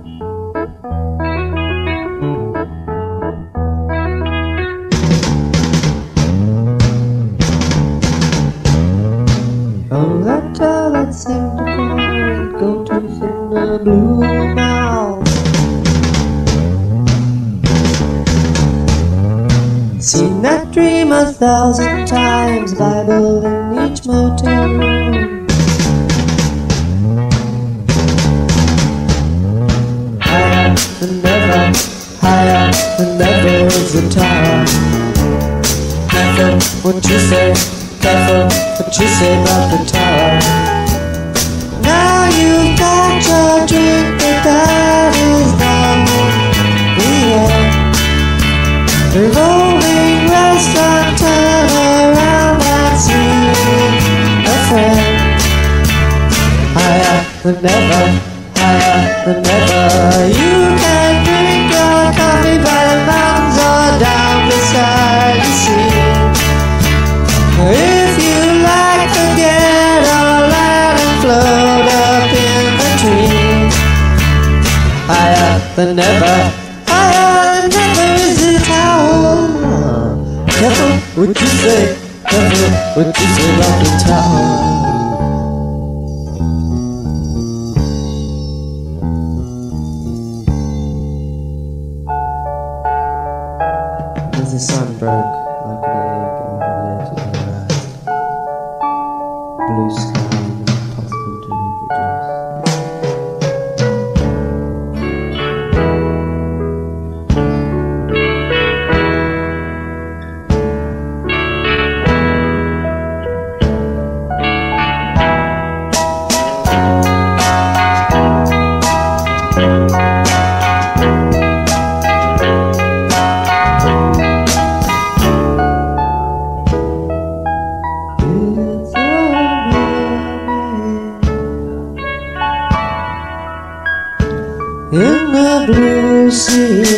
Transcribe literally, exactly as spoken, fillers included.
Oh, that child that seemed to find go to in the blue mouth. Seen that dream a thousand times, Bible in each motel room. Higher than ever, higher than ever is the tower. Careful what you say, careful what you say about the tower. Now you've got your drink, but that is not the end. Revolving restaurant, turn around and see a friend. Higher than ever, higher than ever. You can drink your coffee by the mountains or down beside the sea. If you like, forget all that and float up in the trees. Higher than ever, higher than ever is the tower. Careful what you say, careful what you say about the tower. As the sun broke like an egg over the edge of the horizon, blue sky was impossible to reproduce. In the blue sea,